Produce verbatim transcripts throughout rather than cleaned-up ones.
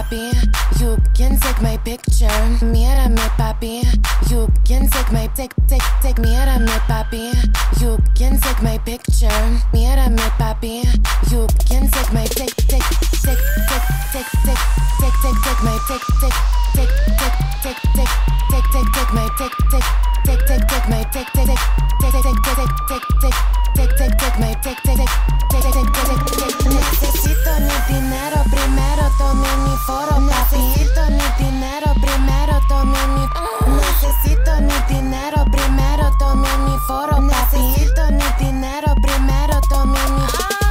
papi, you can take my picture. Mírame, papi, you can take my take take take. Mírame, papi, you can take my picture. Mírame, papi, you can take my take take take take take take take take take my take take take take take take take take take my take take take take take my take take take take take take take take take take my take take take take take take take. Necesito mi dinero primero, tome mi foro, papi. Necesito mi dinero primero, tome mi. Necesito mi dinero primero, tome mi foro, papi. Necesito mi dinero primero, tome mi.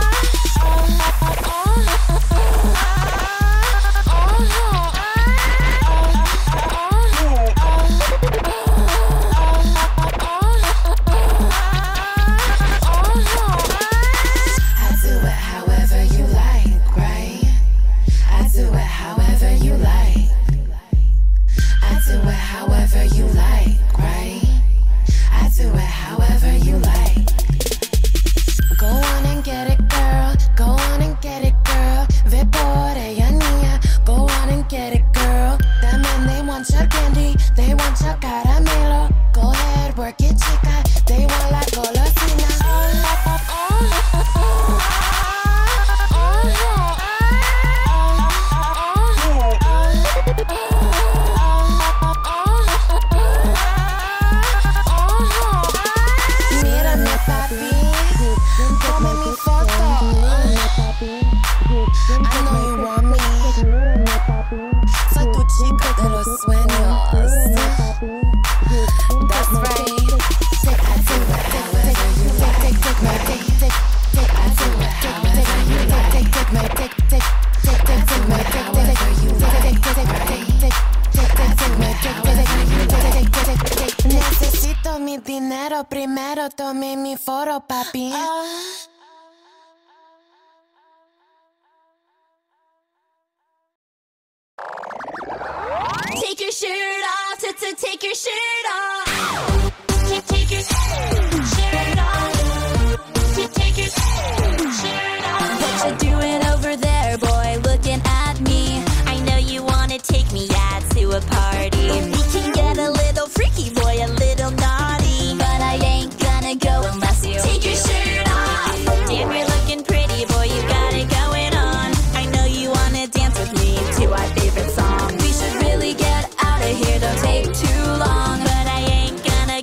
Necesito mi dinero primero, tome mi foro, papi. Take your shirt off, to, to take your shirt off. Take, take your shirt off. To take your shirt off. What you doing over there, boy? Looking at me. I know you wanna take me out to a party. We can get a little freaky, boy, a little naughty. But I ain't gonna go unless you take your shirt off. Damn, you're looking pretty, boy, you got it going on. I know you wanna dance with me to our favorite song. We should really get out of here, don't take too long. But I ain't gonna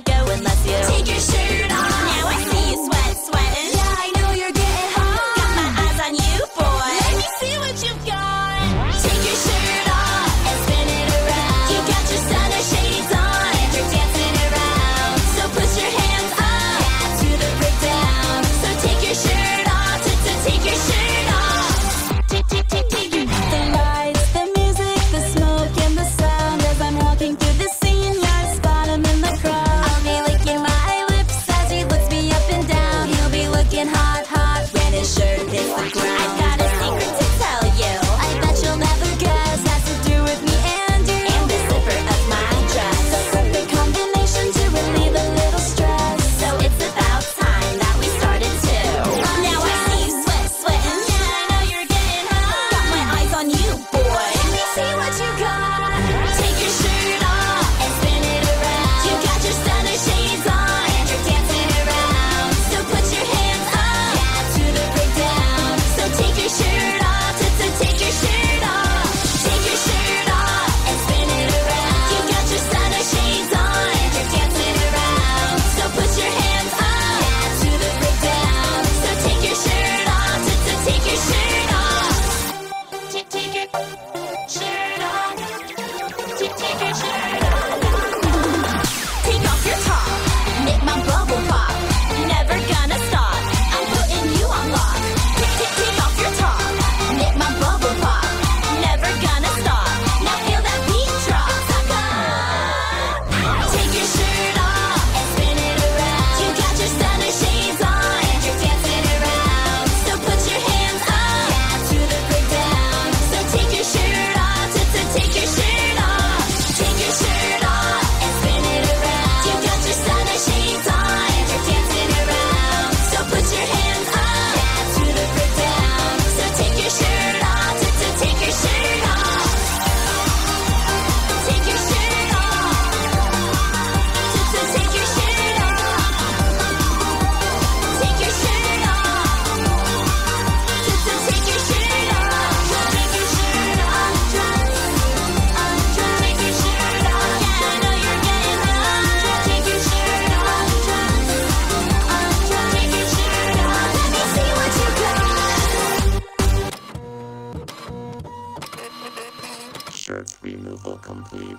Shirt removal complete.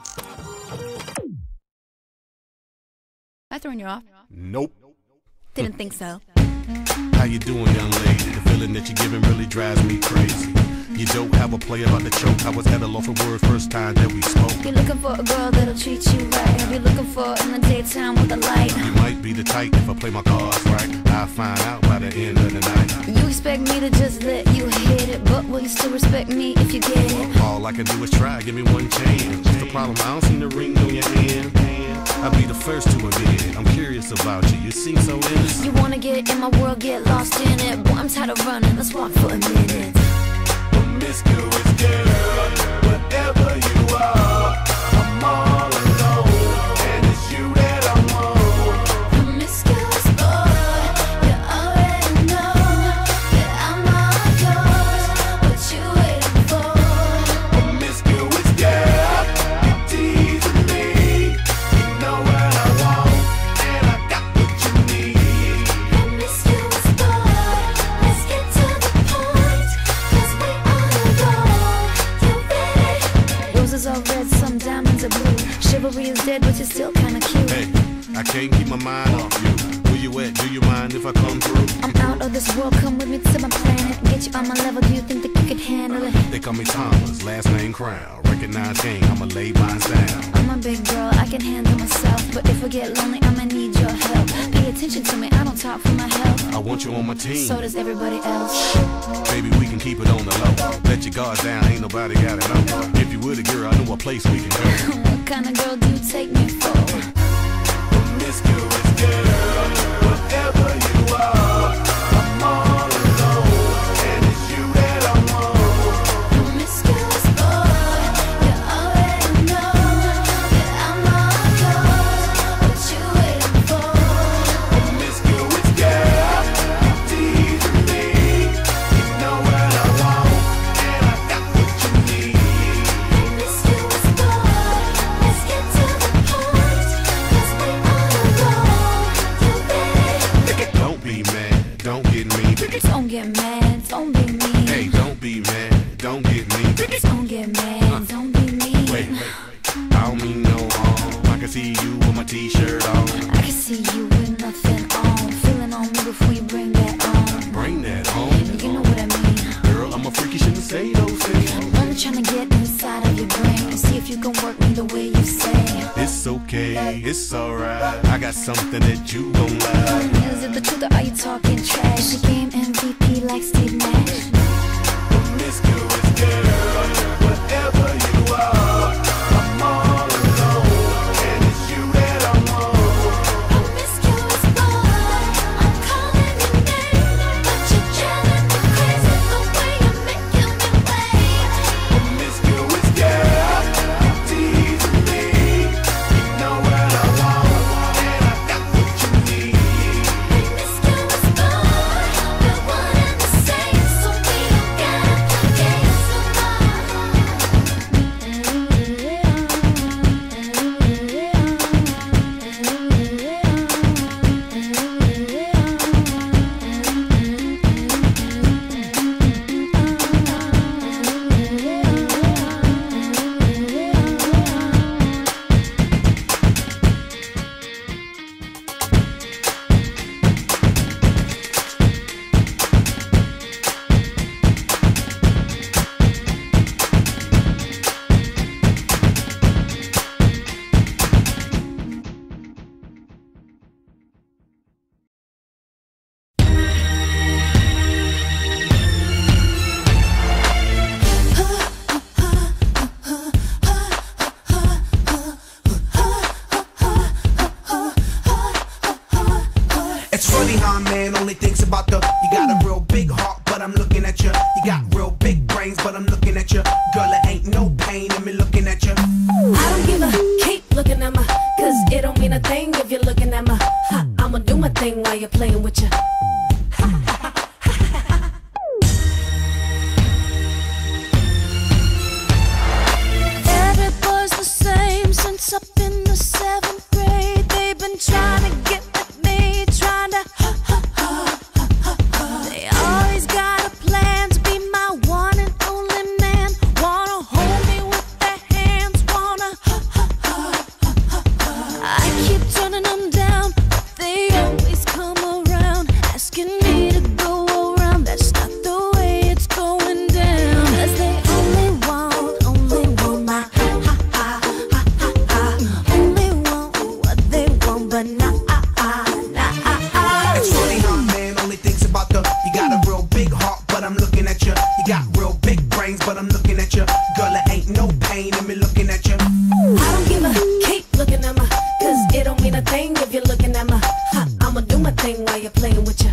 I throwing you off? Nope. Didn't think so. How you doing, young lady? The feeling that you're giving really drives me crazy. You don't have a play about the choke. I was at a loss for words first time that we spoke. You're looking for a girl that'll treat you right. You're looking for in the daytime with a light. You might be the type if I play my cards right. I'll find out by the end of the night. You expect me to just let you hit it, but will you still respect me if you get it? All I can do is try, give me one chance. What's the problem? I don't see the ring on your hand. I'll be the first to admit. I'm curious about you, you seem so innocent. You wanna get in my world, get lost in it. Boy, I'm tired of running, let's walk for a minute. Promiscuous girl, whatever you are, I'm all alone, and it's you that I want. Promiscuous boy, you already know that I'm all yours. What you waiting for? Promiscuous girl, you teasing me. You know what I want, and I got what you need. Promiscuous boy, let's get to the point, 'cause we on the road. You ready? Roses are red, some diamonds are blue. Chivalry is dead, but you're still kinda cute. Hey, I can't keep my mind off you. Where you at? Do you mind if I come through? I'm out of this world, come with me to my planet. Get you on my level, do you think that you could handle it? They call me Thomas, last name Crown. Recognize game, I'ma lay mine down. I'm a big girl, I can handle myself. But if I get lonely, I'ma need your help. Pay attention to me, I don't talk for my health. I want you on my team. So does everybody else. Baby, we can keep it on the low. Let your guard down, ain't nobody got it on. If you were the girl, I know a place we can go. What kind of girl do you take me for? Promiscuous girl, whatever you are, I'm all alone, and it's you that I want. Promiscuous boy, you already know that I'm all yours. What you waiting for? Promiscuous girl, you teasing me. You know what I want, and I got what you need. Promiscuous boy, let's get to the point, 'cause we on the road. You ready? Don't be mad, don't get me. Don't get mad, don't be mean. Hey, don't be mad, don't get me. Don't get mad, don't be mean. Wait, wait, I don't mean no harm. I can see you with my t-shirt on. I can see you with nothing on. Feeling on me before you bring that on. Bring that home. You know what I mean. Girl, I'm a freak, you shouldn't say those things. I'm only trying to get inside of your brain and see if you can work me the way you say. It's okay, it's alright. I got something that you gon' like. Is it the truth or are you talking trash? The game M V P like Steve Nash. Promiscuous girl, whatever you are, I'm all alone, and it's you that I want. Promiscuous boy, I'm calling your name, but you're driving me crazy the way you're making me wait. Promiscuous girl, you teasing me. You know what I want, and I got what you need. Promiscuous boy, we're one and the same, so we don't gotta play games no It's funny how a man only thinks about the. You got a real big heart, but I'm looking at you. You got real big brains, but I'm looking at you. Girl, it ain't no pain in me looking at you. I don't give a keep looking at my, cause it don't mean a thing if you're looking at my. Ha, I'ma do my thing while you're playing with you. Every boy's the same since up in the seventh grade. They've been trying to get with me, trying to. They always got a plan to be my one and only man. Wanna hold me with their big brains, but I'm looking at you. Girl, it ain't no pain in me looking at you. I don't give a keep looking at my, cause it don't mean a thing if you're looking at my. Ha, I'ma do my thing while you're playing with you.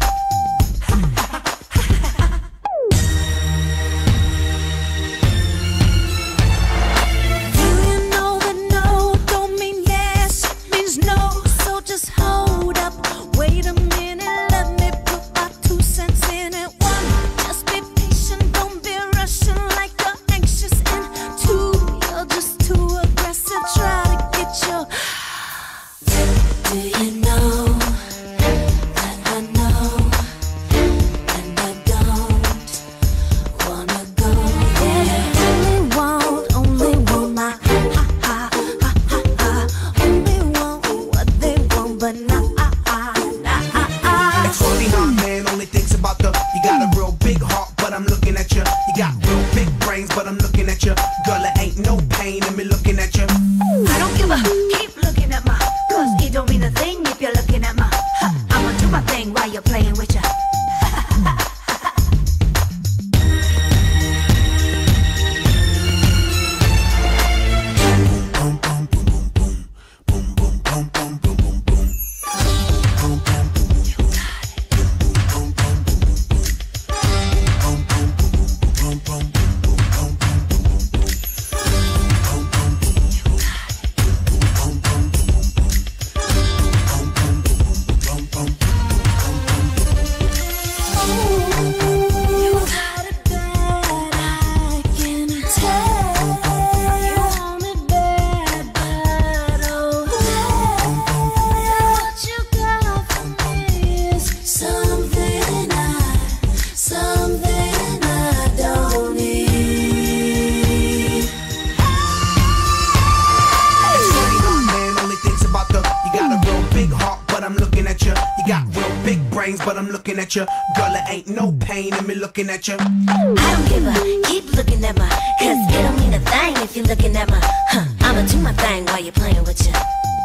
But I'm looking at you. Girl, it ain't no pain in me looking at you. I don't give a keep looking at my, cause it don't mean a thing if you're looking at my. Huh, I'ma do my thing while you're playing with you.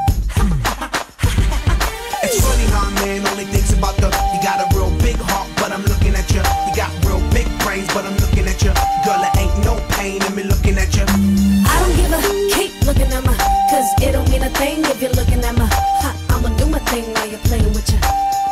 It's funny how a man only thinks about the. You got a real big heart, but I'm looking at you. You got real big brains, but I'm looking at you. Girl, it ain't no pain in me looking at you. I don't give a keep looking at my, cause it don't mean a thing if you're looking at my. Ha, I'ma do my thing while you're playing with you.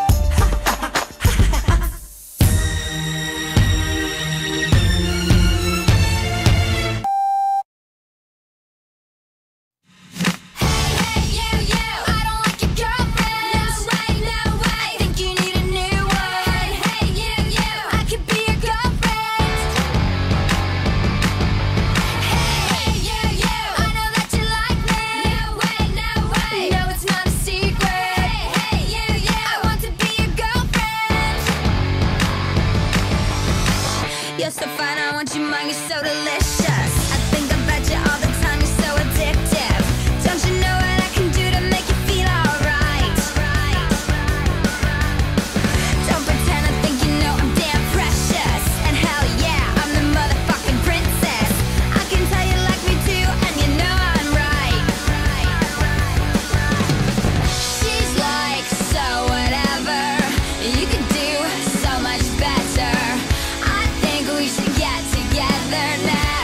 You're so fine, I want you mine, you're so delicious. I think about you all the time, you're so addictive. Don't you know what I can do to make you feel alright? Don't pretend I think you know I'm damn precious. And hell yeah, I'm the motherfucking princess. I can tell you like me too, and you know I'm right. She's like, so whatever, you could do so much better. We should get together now.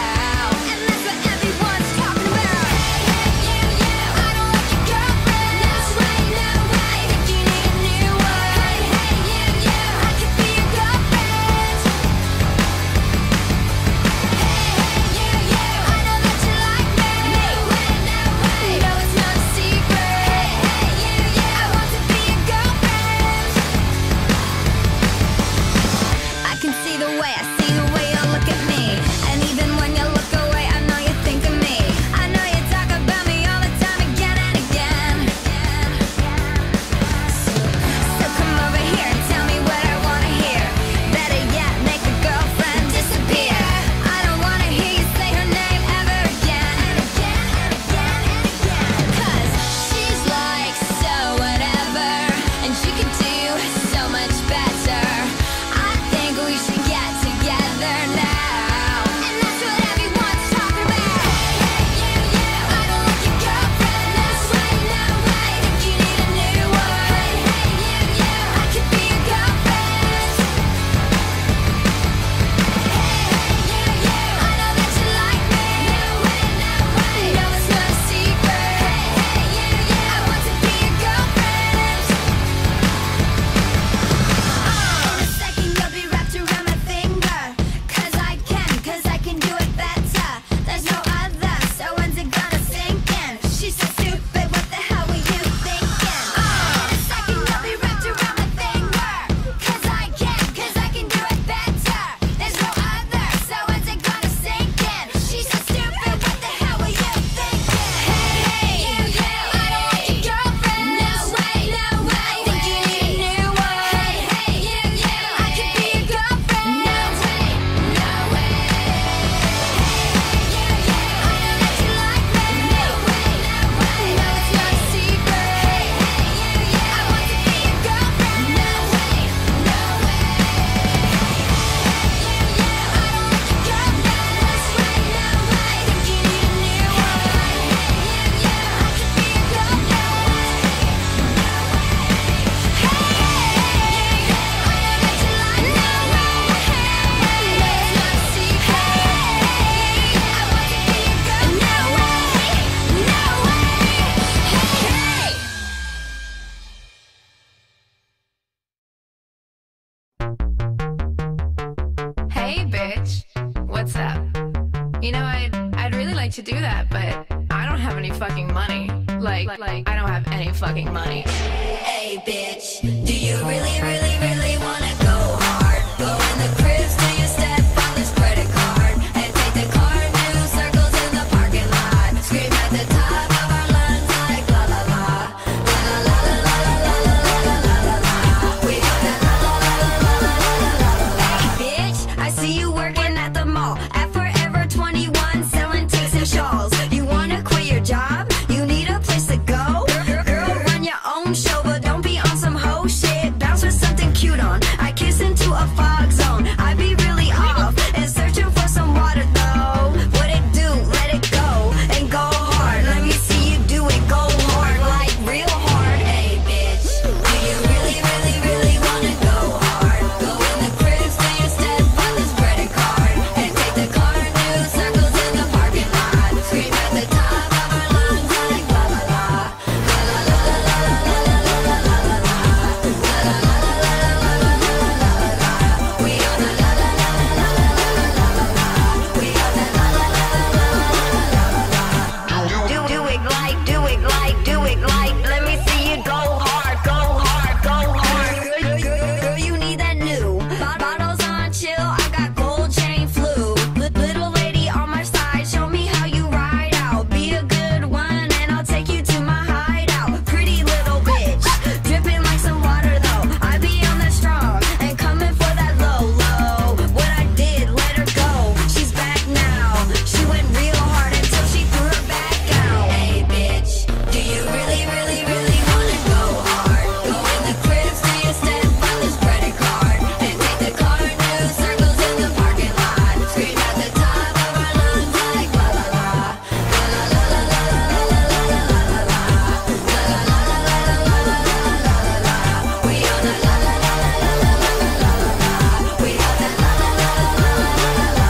You know, I'd, I'd really like to do that, but I don't have any fucking money. Like, like, I don't have any fucking money. Hey, bitch, do you really, really, really wanna go hard? Go in the cribs, do you step on this credit card? And take the car, do circles in the parking lot. Scream at the top of our lungs like la la la. La la la la la la la la la la la la. We got that la la la la la la la la la. Hey, bitch, I see you working at the mall. At Forever twenty-one, selling ticks and shawls. You wanna quit your job? You need a place to go? Girl, run your own show, but don't be on some hoe shit. Bounce with something cute on. I kiss into a fog zone. I be really off and searching for some water though. What it do? Let it go and go hard. Let me see you do it. Go hard, like real hard. Hey, bitch, do you really, really, really wanna go hard? Go in the cribs, do you step on this credit card? And take the car, do circles in the parking lot. Scream at the top of our lungs like la la la. La la la la la la la la la la la la. La la la la la la la la la la la la. We on the la la la la la la la la la la. We on the la la la la la la la la la. Do do it like, do it like, do it like. Let me see you go hard, go hard, go hard. Girl, girl, girl, you need that new. Bot- Bottles on chill, I got gold chain flu. Li- Little lady on my side, show me how you ride out. Be a good one and I'll take you to my hideout. Pretty little bitch, dripping like some water though. I be on that strong and coming for that low, low. What I did, let her go. She's back now. She went real hard until she threw her back out. Hey, bitch, do you really, really, really wanna go hard? Go in the cribs, do you step on this credit card? And take the car, do circles in the parking lot. Scream at the top of our lungs like la la la. La la la la la la la la la la la la. La la la la la la la la la la la. We on the la la la la la la la la la la. We got that la la la la la la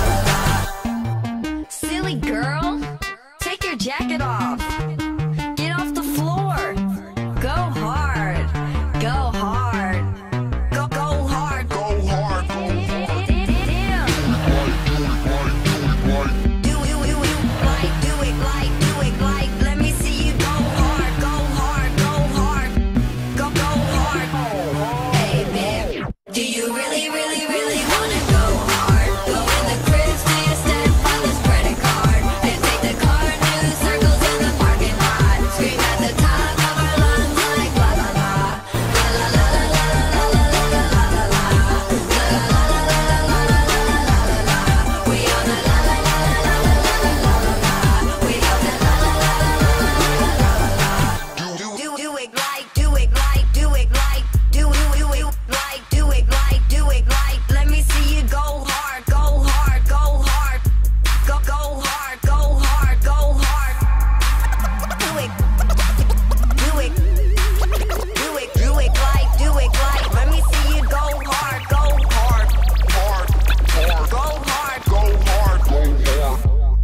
la la la. Silly girl, take your jacket off. Get off the floor. Go hard. Go hard. Go go hard. Go hard. Damn. Do do do do like do it like do it like. Let me see you go hard. Go hard. Go hard. Go go hard. Hey, bitch, do you really really really wanna go hard? Go in the cribs, do you step on this credit card? And take the car, do circles in the parking lot. Scream at the top of our lungs like la la la. La la la la la la la la la la la la. La la la la la la la la la la la. We on the la la la la la la la la la la. We on the la la la la la la la la la. Do do do it like, do it like, do it like, do do do it like, do it like, do it like. Let me see you go hard, go hard, go hard, go go hard, go hard, go hard. Do it, do it, do it, do it like, do it like. Let me see you go hard, go hard, hard, hard, go hard, go hard, go hard.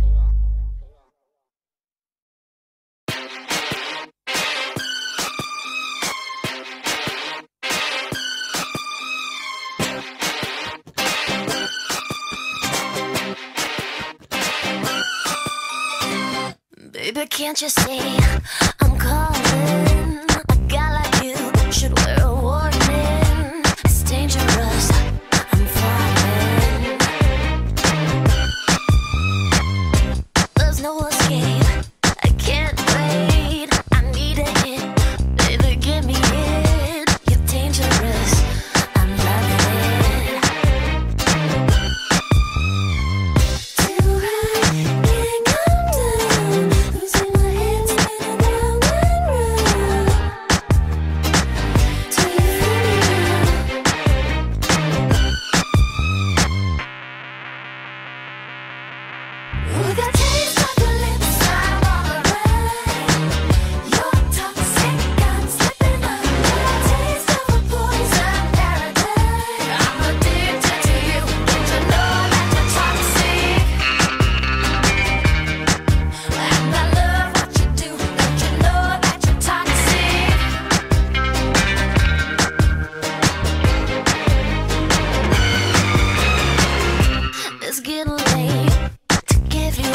Baby, can't you see I'm calling? A guy like you should wear a warning. It's dangerous, I'm falling. There's no escape, I can't wait. I need a hit, baby, give me it. You're dangerous, I'm loving it. Too high, can't come down. Losing my head, spinning round and round. Do you feel me now? Ooh, the taste of your lips, I'm all around. You're toxic, I'm slipping under. Taste of a poison paradise. I'm addicted to you. Don't you know that you're toxic? And I love what you do. Don't you know that you're toxic? It's getting late to give you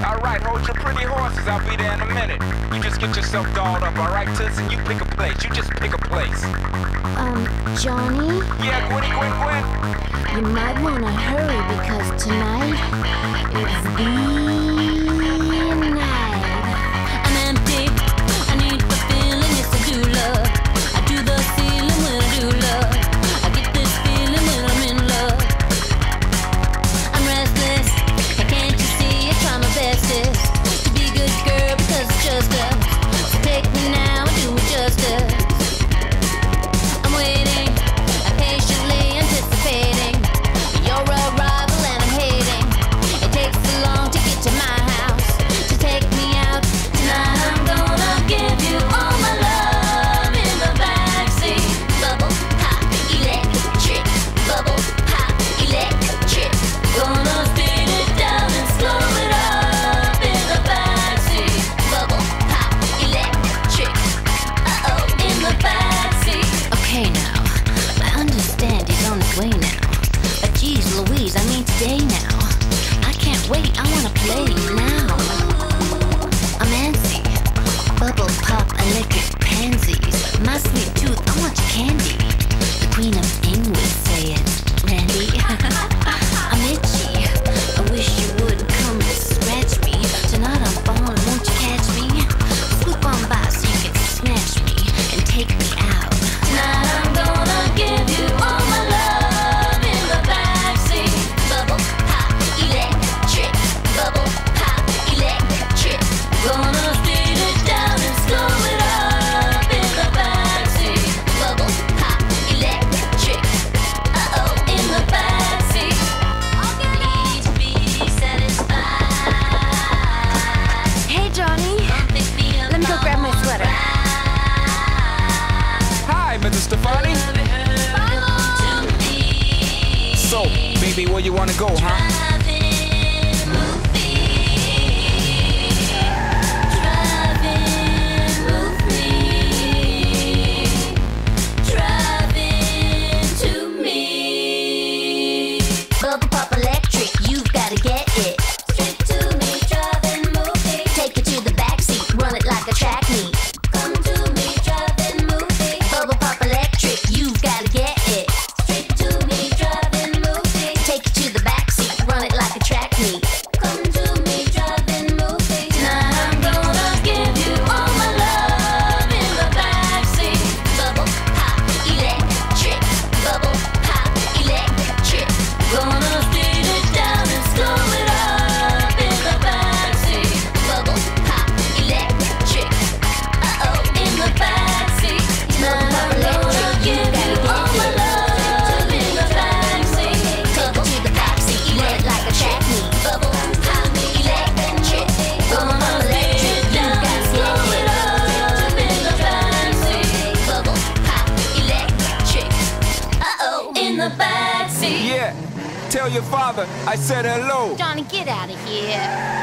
Alright, hold your pretty horses, I'll be there in a minute. You just get yourself dolled up, alright, Toots, and you pick a place. You just pick a place. Um, Johnny? Yeah, Gwen, Gwen, Gwen. You might want to hurry because tonight is the night. I'm empty, I need fulfilling, yes I do love. I do the ceiling when I do love. I get this feeling when I'm in love. I'm restless, can't you see I try my bestest to be a good girl because it's just us. So take me now and do me justice. I'm waiting, I'm patiently anticipating your arrival and I'm hating. It takes so long to get to my house, to take me out. Tonight I'm gonna give you all my love in the backseat. Bubble pop electric, bubble pop electric. Gonna speed it down and slow it up in the backseat. Bubble pop electric, uh-oh, in the backseat. Okay now, I understand he's on his way now. But geez Louise, I mean today now. I can't wait, I wanna play now. I'm antsy, bubble pop electric pansies. My sweet tooth, I want your candy. The Queen of England say it, Randy. I'm itchy, I wish you would come and scratch me. Tonight I'm falling, won't you catch me? Swoop on by so you can snatch me and take me out. Tonight I'm gonna give you all my love in the backseat. Bubble pop electric, bubble pop electric. Gonna speed it down and slow it up in the backseat. Bubble pop electric, uh-oh, in the backseat. Need to be satisfied. Hey, Johnny. Come pick me up Let me go grab my sweater. Hi, Missus Stefani. So, baby, where you wanna go, huh? Bubble pop electric, you've gotta get it. Straight to me, drive and move me. Take it to the backseat, run it like a track meet. Come to me, drive and move me. Bubble pop electric, you've gotta get it. Straight to me, drive and move me. Take it to the backseat, run it like a track meet. Come to me, drive and move me. Tonight I'm gonna give you all my love in the backseat. Bubble pop electric, bubble pop electric. Gonna speed it down and slow it up in the backseat. Bubble pop electric, uh-oh, in the backseat. Tonight I'm gonna give you all my love in the backseat. Bubble to the backseat, wet like a track meet. Bubble pop electric, gonna speed it down and slow it up in the backseat. Bubble pop electric, uh-oh, in the backseat. Yeah, tell your father I said hello. Johnny, get out of here.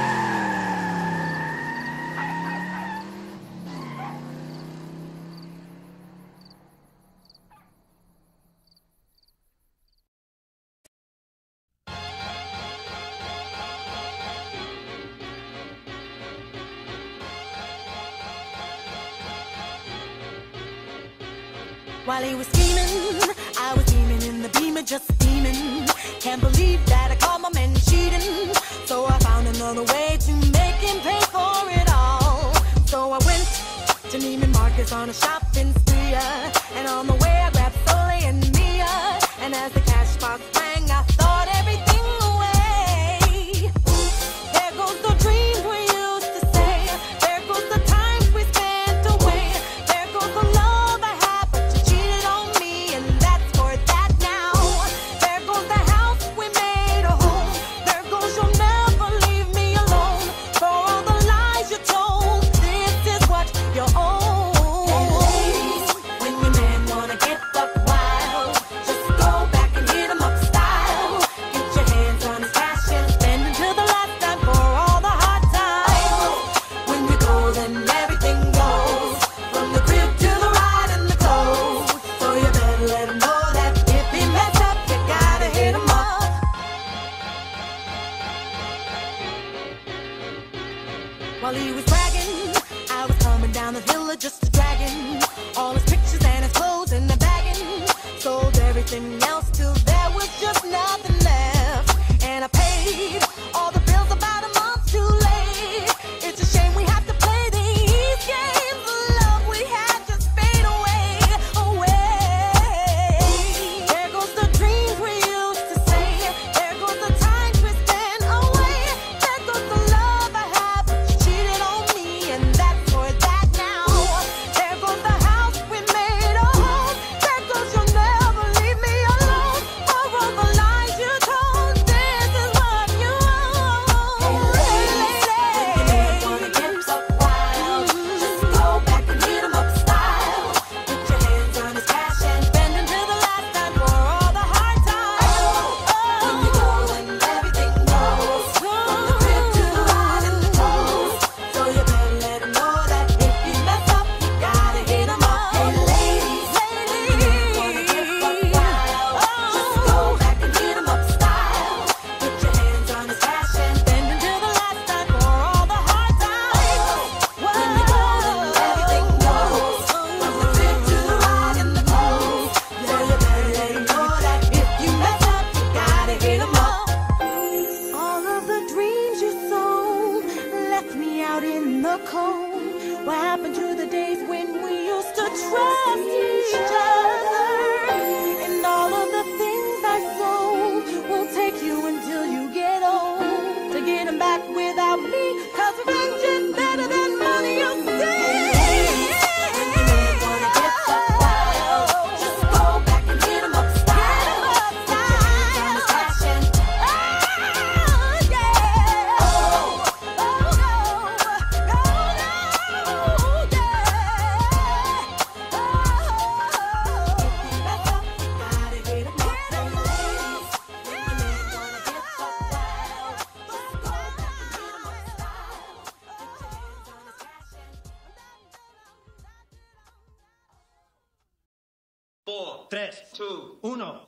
While he was scheming, I was steaming in the beamer, just steaming. Can't believe that I caught my man cheating. So I found another way to make him pay for it all. So I went to Neiman Marcus on a shopping spree, uh, and on the way I grabbed Soleil and Mia. And as the cash box rang, I thought everything away. There goes the dreams we used to say. There goes the times we spent away. There goes the love I had, but you cheated on me, and that's for that now. There goes the house we made a home. There goes you'll never leave me alone. For all the lies you told, this is what you owe. When your man wanna get buck wild, just go back and a dragon. All his pictures and his clothes in the bagging. Sold everything else till there was just nothing left. And I paid all the bills about a month too late. It's a shame we have to play these games. The love we had just fade away, away. There goes the dreams we used to say. There goes the time twisting away. There goes the love I had, but you cheated on me, and that's for that now. There goes the house we made a home. There goes you'll never leave me alone. For all the lies you told, this is what you owe. Hey, lady, wanna get so wild. Just go back and hit 'em up style. Put your hands on his cash and spend until the last time for all the hard times. When you go and everything goes, from the crib to the ride and the toes. So you better let him know that if you mess up, you gotta hit 'em up. Hey ladies, ladies, wanna get so wild. Just go back and hit 'em up style. Put your hands on his cash and spend until the last time for all the hard times. When you go and everything goes, from the crib to the ride and the toes. So you better let him know that if you mess up, you gotta hit 'em up. All of the dreams you sold left me out in the cold. What happened to the days when we used to trust each other? And all of the things I sold will take you until you get old to get 'em back without me. 'Cause revenge is better than money, you see. When you really wanna get so wild, just go back and hit 'em up style. Put your hands on his cash and oh yeah, oh oh go go go yeah. Four, tres, two, uno.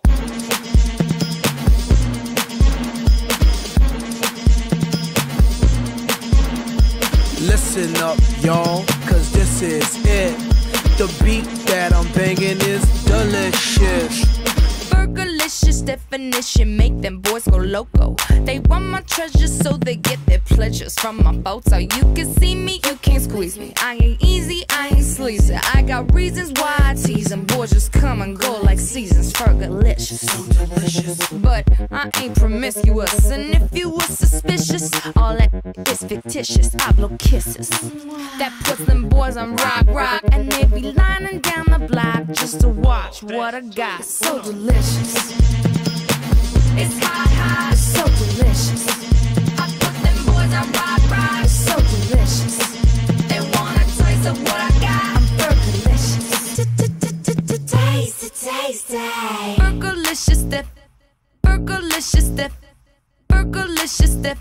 Listen up, y'all, cause this is it. The beat that I'm banging is delicious. Burgerlicious definition, make them boys go loco. They want my treasures so they get their pleasures from my boat. So you can see me, you can't squeeze me. I ain't easy, I ain't sleazy. I got reasons why I tease them. Boys just come and go like seasons. Burgerlicious, so delicious. But I ain't promiscuous, and if you were suspicious, all that is fictitious. I blow kisses. That puts them boys on rock, rock, and they be lining down the block just to watch what I got. So delicious. It's hot, hot, it's so delicious. I put them boys on rock, rock, it's so delicious. They want a taste of what I got. I'm burgerlicious. Tasty, tasty. Burgerlicious, def. Burgerlicious, def. Burgerlicious, def.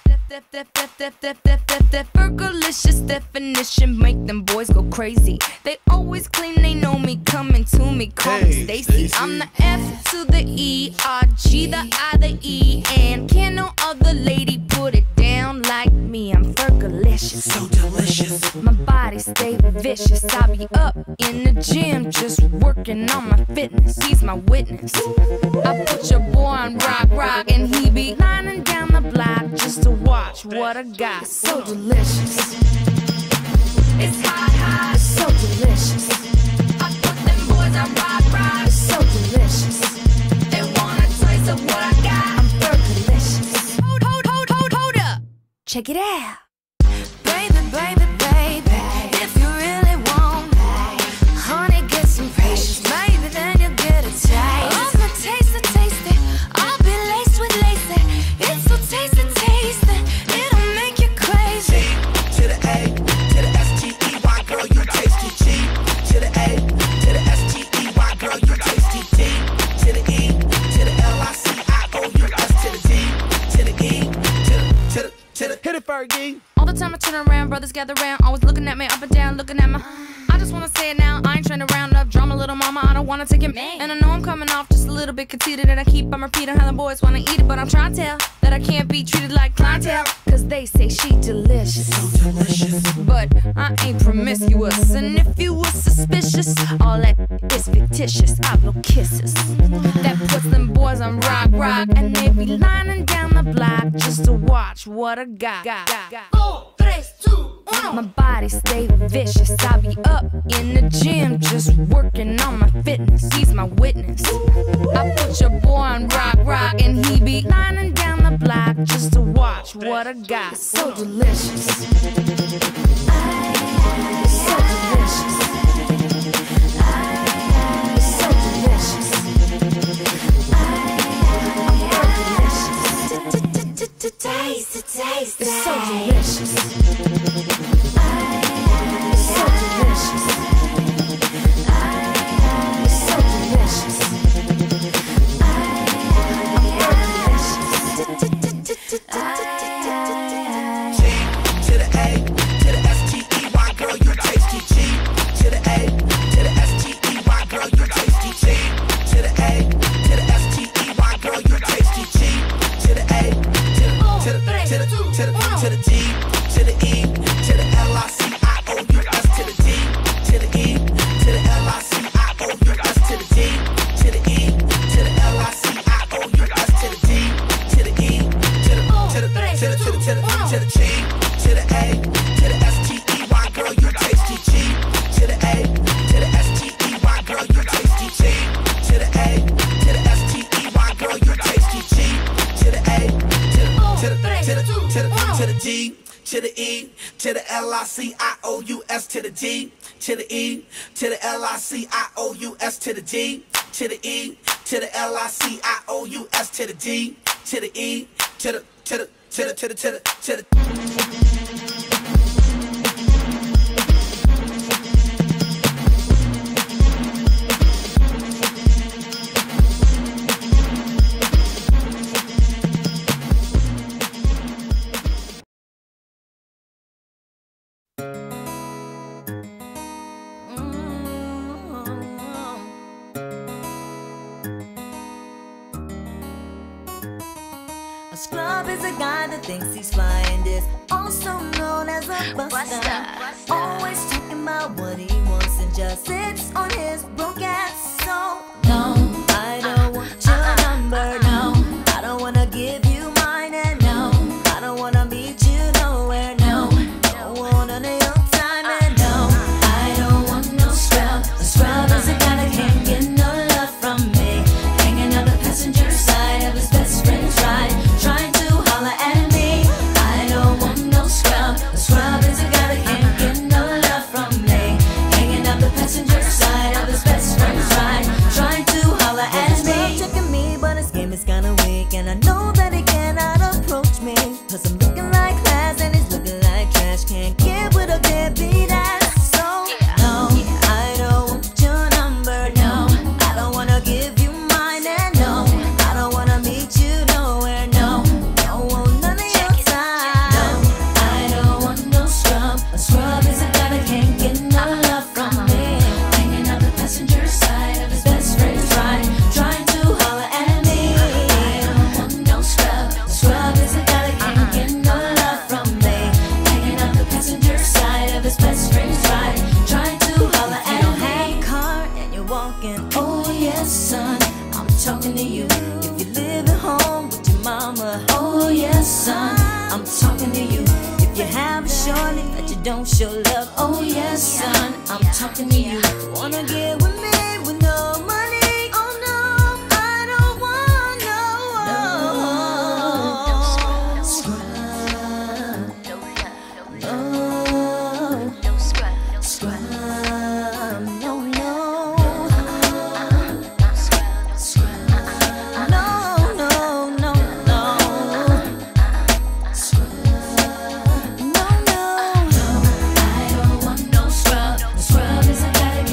Burgerlicious definition, make them boys go crazy. They always claim they know me, coming to me, call me Stacy. I'm the F to the E, R, G, the I, the E, and can no other lady put it down like me. I'm Burgerlicious, so delicious. My body stay vicious. I be up in the gym, just working on my fitness. He's my witness. I put your boy on rock, rock, and he be lining down the block just to watch what I got. So delicious. It's hot, hot, it's so delicious. I put them boys on rock, rock, it's so delicious. They want a taste of what I got. I'm Burgerlicious. Hold, hold, hold, hold, hold up. Check it out. Baby, baby, baby, if you really want, honey, get some patience. Maybe then you'll get a taste. I'm gonna taste it, taste it. I'll be laced with lacy. It's so tasty, tasty. It'll make you crazy. To the A, to the S T E Y, girl, you tasty. G to the A, to the S T E Y, girl, you tasty. D to the E, to the L I C I O U S to the D, to the E, to the, to the, to the, hit it, Fergie. All the time I turn around, brothers gather round, always looking at me up and down, looking at my. I just wanna say it now, I ain't trying to round up drama, little mama, I don't wanna take it. And I know I'm coming off just a little bit conceited, and I keep on repeating how the boys wanna eat it, but I'm trying to tell that I can't be treated like clientele, cause they say she delicious. So delicious. But I ain't promiscuous. And if you was suspicious, all that is fictitious. I blow kisses. That puts them boys on rock, rock. And they be lining down the block just to watch what I got. Four, tres, two, uno. My body stay vicious. I be up in the gym just working on my fitness. He's my witness. I put your boy on rock, rock. And he be lining down the block just to watch what I got. So delicious. So delicious. So delicious. Taste it, taste it. It's so delicious. It's so delicious. It's so delicious. To the A, to the S T E Y, girl, you tasty. G to the A, to the S T E Y, girl, you tasty. G to the A, to the S T E Y, girl, you tasty. G to the A, to the to the to the to the to the G to the E to the L I C I O U S to the D to the E to the L I C I O U S to the D to the E to the L I C I O U S to the D to the E to the to the to the to the to the to the G to the A to the S T E Y, girl, you tasty. G to the A to the S T E Y, girl, you tasty. G to the A to the S T E Y, girl, you tasty. G to the A to the to the to the to the to the D to the E to the L I C I O U S to the D to the E to the L I C I O U S to the D to the E to the L I C I O U S to the D to the E to the to the to the to the to the to the A scrub is a guy that thinks he's flying this, also known as a buster. Always talking about what he wants and just sits on his broke ass. So no, I don't want your number. No, I don't wanna give you mine. And no, I don't wanna meet you nowhere. No, don't want none of your time. And no, I don't want no scrub. A scrub is a guy that can't get no love from me, hanging on the passenger side of his best friend's ride, trying to holler at me. I don't want no scrub. A scrub is a guy that can't get no love from me, hanging on the passenger side of his best friend's ride, trying to holler at me. Checking me, but his game is kinda weak, and I know that he cannot approach me, cause I'm looking like class and he's looking like trash. Can't get with a deadbeat ass. So no, I don't want your number. No, I don't wanna give you mine. And no, I don't wanna meet you nowhere. No, don't want none of your time. No, I don't want no scrub. A scrub is a guy that can't get no love from me, hanging on the passenger side of his best friend's ride, trying to holler at me. I don't want no scrub. A scrub is a guy that can't get no love from me, hanging on the passenger side of his best friend's ride, trying to holler at me. You don't have a car and you're walking. Oh yes, son, I'm talking to you. If you live at home with your mama. Oh yes, son, I'm talking to you. If you have a shorty that you don't show love. Oh yes, son, I'm talking to you. Wanna get with me with no money? Oh no, I don't want no scrub. No scrub. No, no. Scrub. No, no, no, no. Scrub. No, no. I don't want no scrub. A scrub is a guy that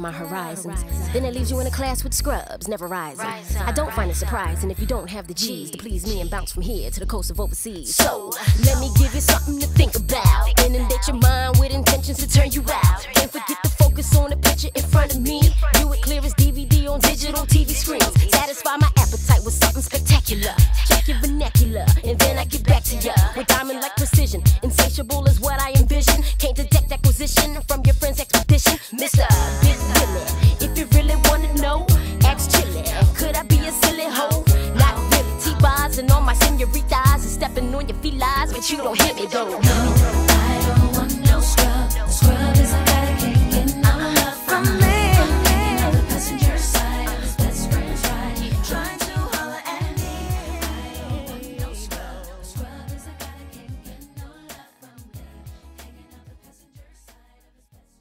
my horizons. Then it leaves you in a class with scrubs, never rising. I don't find it surprising if you don't have the G's to please me and bounce from here to the coast of overseas. So, let me give you something to think about. Inundate your mind with intentions to turn you out. Can't forget to focus on the picture in front of me. Do it clear as D V D on digital T V screens. Satisfy my appetite with something spectacular. Check your vernacular, and then I get back to ya with diamond-like precision. Insatiable is what I envision. Can't detect acquisition from your friend's expedition. Mister Big Willie, if you really wanna know, ask Chili. Could I be a silly hoe? Not really. T-bars and all my senoritas and stepping on your felines, but you don't hit me though. I don't want no scrub. The scrub is a guy that can't get no love from me. Fucking on the passenger side of his best friend's ride, trying to holler at me. I don't want no scrub. The scrub is a guy that can't get no love from me. Hanging out the passenger side of his best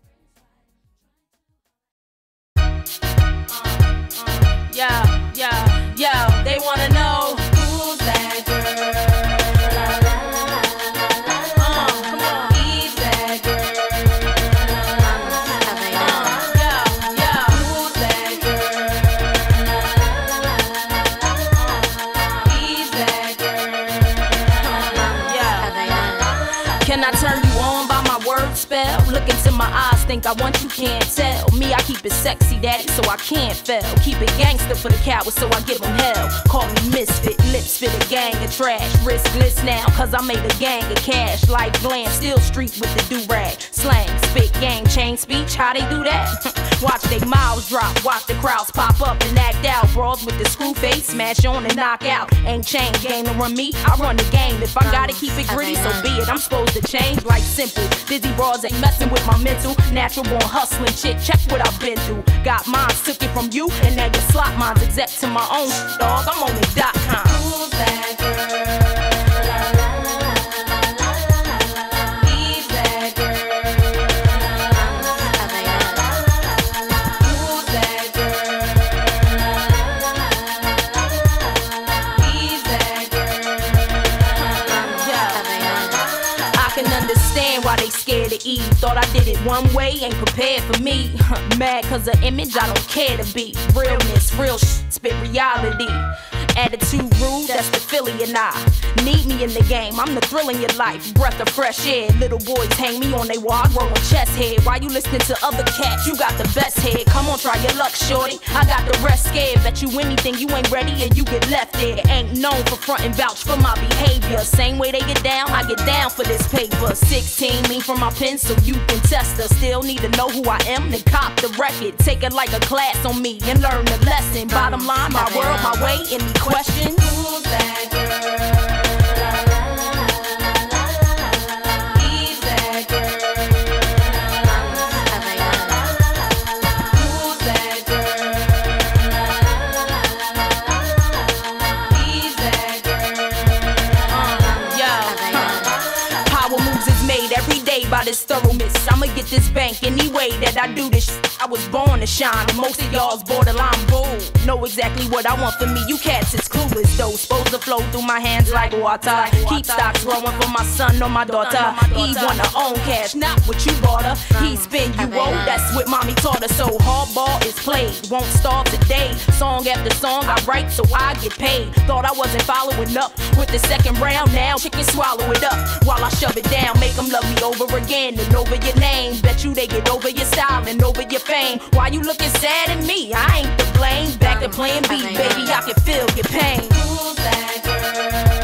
friend's ride. Yo, yo, yo, they wanna know who's that girl. Can I turn you on by my word spell? Look into my eyes, think I want you, can't tell. Me, I keep it sexy, daddy, so I can't fail. Keep it gangster for the cowards, so I give them hell. Call me misfit, lips fit a gang of trash. Riskless now, cause I made a gang of cash. Like glam, still street with the do-rag. Slang, spit, gang, chain speech, how they do that? Watch they mouths drop, watch the crowds pop up and act out. Brawls with the screw face, smash on and knock out. Ain't chain game to run me, I run the game. If I gotta keep it gritty, so be it. I'm supposed to change like simple. Busy bras ain't messing with my mental. Natural born hustling shit, check what I've been through. Got mines, took it from you, and now your slot mines exec to my own dog. I'm on it dot com. Who's that girl? Why they scared to eat? Thought I did it one way, ain't prepared for me. Mad cause of image I don't care to be. Realness, real sh**, spit reality. Attitude rude, that's the Philly and I. Need me in the game, I'm the thrill in your life. Breath of fresh air, little boys hang me on they wall, I grow a chest head. Why you listening to other cats? You got the best head. Come on, try your luck, shorty. I got the rest scared. Bet you anything, you ain't ready and you get left there. Ain't known for front and vouch for my behavior. Same way they get down, I get down for this paper. Sixteen, me from my pen so you can test her. Still need to know who I am, then cop the record. Take it like a class on me and learn the lesson. Bottom line, my world, my way, any questions? Who's that girl? By this thoroughness, I'ma get this bank any way that I do this. I was born to shine, and most of y'all's borderline bold. Know exactly what I want for me, you cats is clueless though. Supposed to flow through my hands like water. Keep stocks growing for my son or my daughter. Eve wanna own cash, not what you bought her. He spin you old, that's what mommy taught her. So hardball is played, won't start today. Song after song I write so I get paid. Thought I wasn't following up with the second round, now chicken swallow it up while I shove it down. Make them love me over again and over your name. Bet you they get over your style and over your fame. Why you looking sad at me? I ain't to blame. Back to playing B, baby, I can feel your pain. Who's that girl?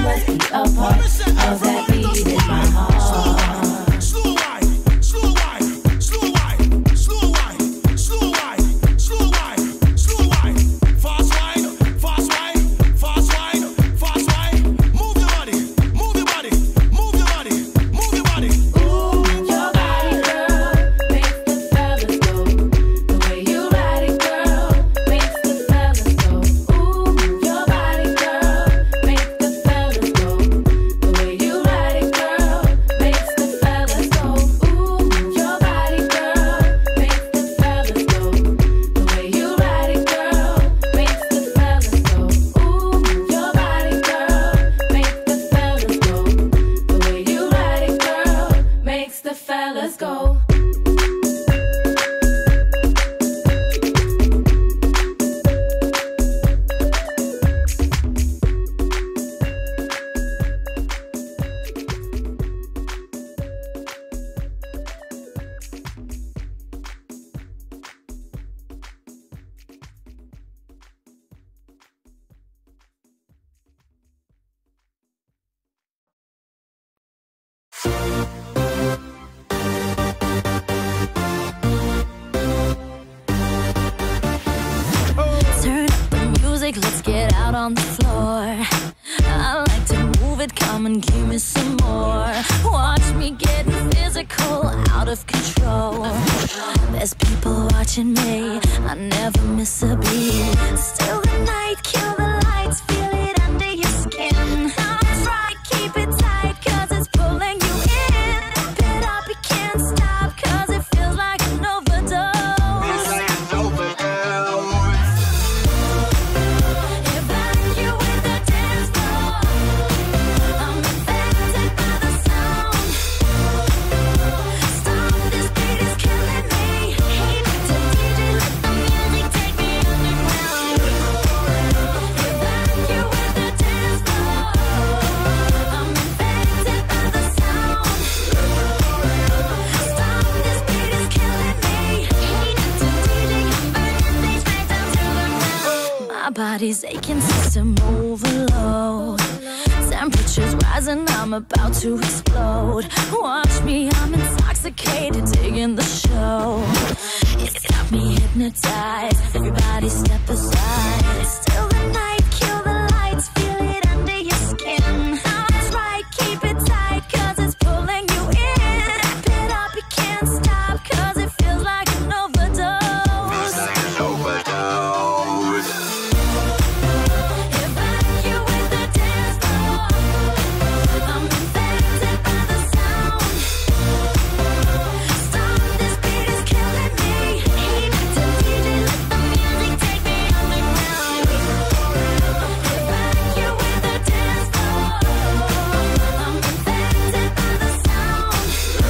must be a part of that beat in my heart. Slow wine, slow wine, slow wine, slow wine, slow wine, slow wine, slow wine, fast wine, fast wine, fast wine, fast wine. Move your body, move your body, move your body, move your body. Ooh, your body, girl, makes the fellas go. The way you ride it, girl, makes the fellas go. Ooh, your body, girl, makes the fellas go. The way you ride it, girl, makes the fellas go. Ooh, your body, girl, makes the fellas go. The way you ride it, girl, makes the fellas go. Ooh, your body, girl, makes the fellas go. The way you ride it, girl, makes the fellas go. Turn up the music, let's get out on the floor. I like to move it, come and give me some more. Watch me getting physical, out of control. There's people watching me, I never miss a beat. Still the night, kill the lights, feel it under your skin. That's right, keep it tight, cause it's pulling you in. Wrap it up, you can't stop, cause it feels like an overdose. If I you with the dance floor, I'm infected by the sound. Stop, this beat is killing me. Hey, to D J, let the music take me underground. If I you with the dance floor, I'm infected by the sound. Stop, this beat is killing me. Hey, to D J, I'm burning things right down to the ground. My body's aching, system overload. Temperature's rising, I'm about to explode. Watch me, I'm intoxicated, digging the show. It's got me hypnotized. Everybody step aside. Still the night, kill the lights, feel it under your skin. That's right, keep it tight, cause it's pulling you in. Wrap it up, you can't stop, cause it feels like an overdose. If I you with the dance floor, I'm infected by the sound. Stop, this beat is killing me. Hey, to D J, let the music take me underground. If I you with the dance floor, I'm infected by the sound.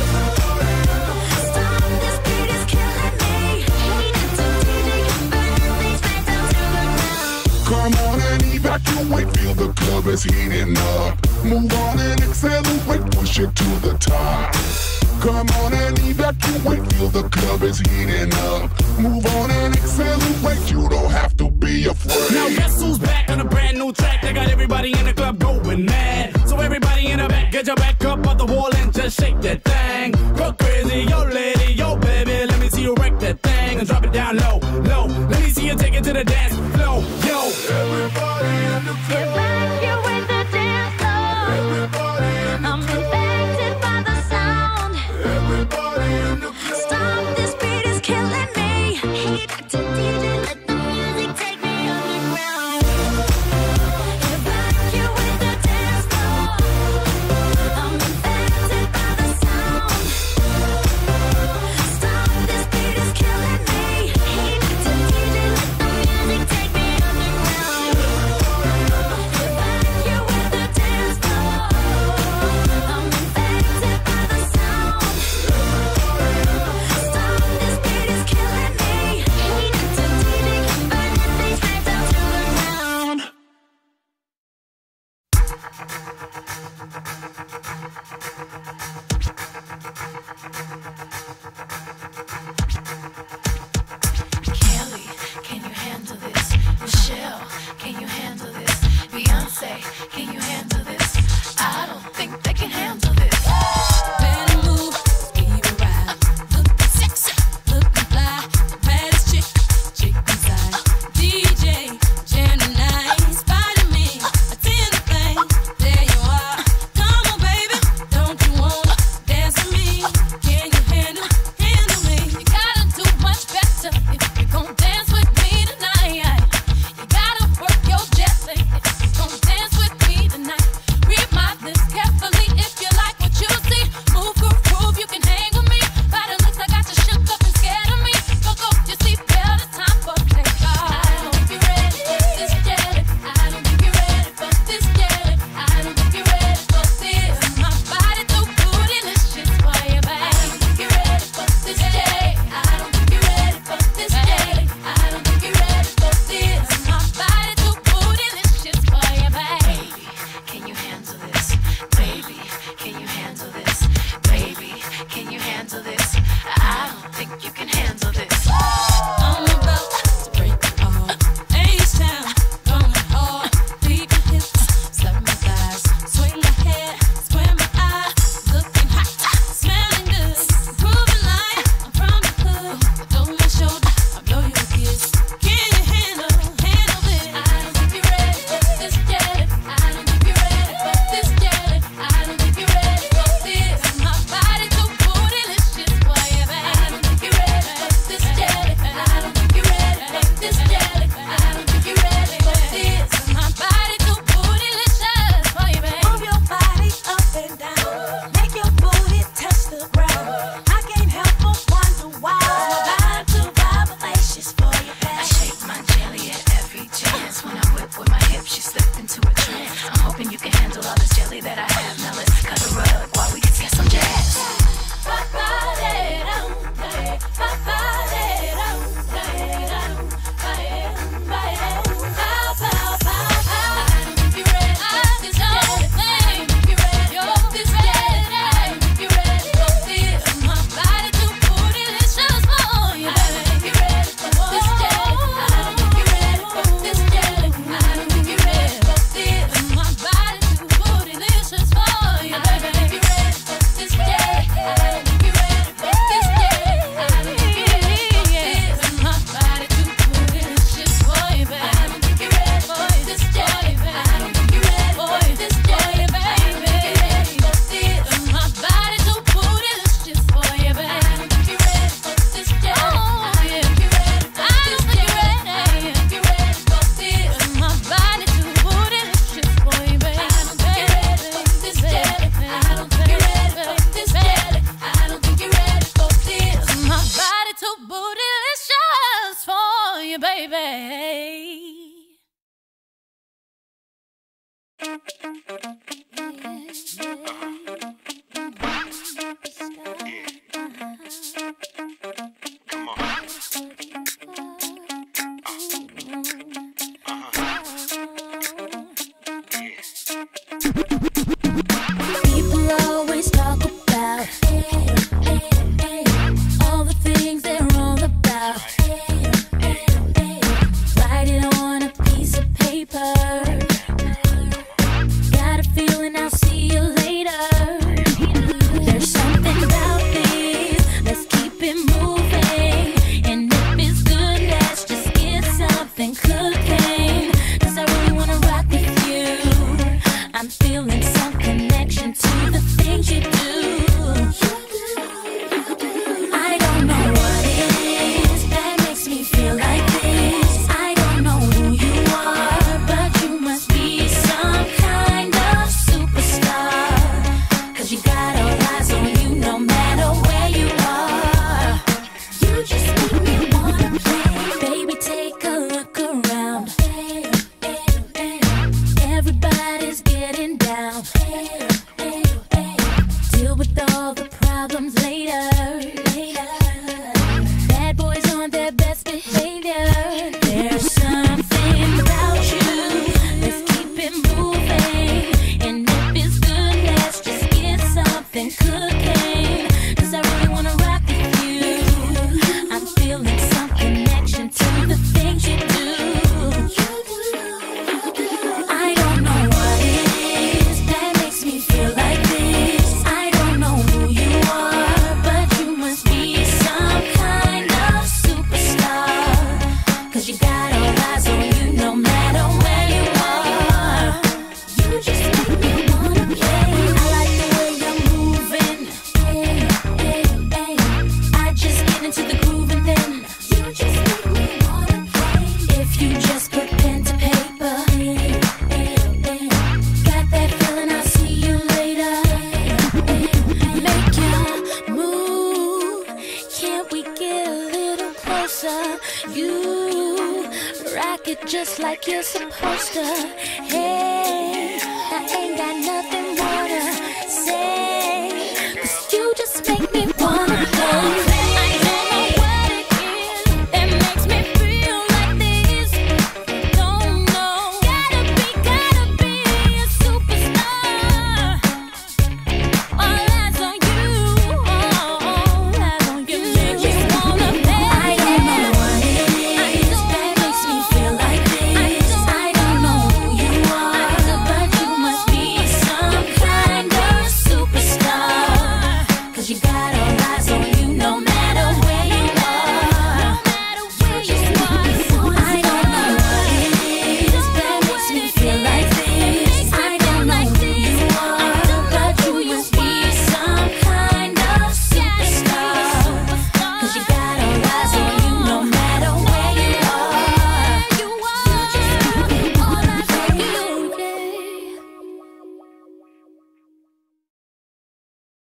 Stop, this beat is killing me. Hey, to D J, I'm burning things right down to the ground. Come on and evacuate, feel the club is heating up. Move on and accelerate, push it to the top. Come on and evacuate, feel the club is heating up. Move on and accelerate, you don't have to be afraid. Now guess who's back on a brand new track? They got everybody in the club going mad. So everybody in the back, get your back up on the wall and just shake that thing. Go crazy, yo lady, yo baby, let me see you wreck that thing and drop it down low, low. Let me see you take it to the dance floor, yo. Everybody in the club. If I you with the dance floor, I'm infected by the sound. Everybody in the club. Stop, this beat is killing me. Hey, to D J, let the music take me underground. If I you with the dance floor, I'm infected by the sound. Stop, this beat is killing me. Hey, to D J, let the music take me underground. If I you with the dance floor, I'm infected by the sound. Stop, this beat is killing me. Hey, to D J, I'm burning things right down to the ground. Kelly, can you handle this? Michelle, can you handle this? Beyonce, can you handle this? quality that I have. Now let's cut a rug while we get some jazz. People always talk about all the things they're all about. Write it on a piece of paper. Got a feeling I'll see you later. There's something about this. Let's keep it moving. And if it's good, let's just get something cooking. 'Cause I really wanna rock with you. I'm feeling some connection to the things you do. I don't know what it is that makes me feel like this. I don't know who you are, but you must be some kind of superstar. 'Cause you got all eyes on you no matter where you are. You just make me wanna play. Baby, take a look around. Everybody's getting down. Deal with all the problems later. Bad boys on their best behavior. There's something about you. Let's keep it moving. And if it's good, let's just get something cooking. 'Cause I really wanna rock with you. I'm feeling some connection to the things you do. I don't know what it is that makes me feel like this. I don't know who you are, but you must be some kind of superstar. 'Cause you got all eyes on you no matter where you are. You just make me wanna play. I like the way you're moving. I just get into the groove and then you just make me wanna play. If you just put pen to paper. Got that feeling, I'll see you later. Make your move. Can't we get a little closer? You rock it just like you're supposed to. Hey, I ain't got nothing